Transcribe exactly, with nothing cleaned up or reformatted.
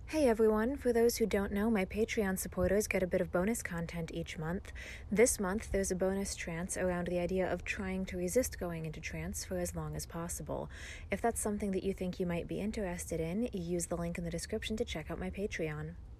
Hey everyone, for those who don't know, my Patreon supporters get a bit of bonus content each month. This month, there's a bonus trance around the idea of trying to resist going into trance for as long as possible. If that's something that you think you might be interested in, use the link in the description to check out my Patreon.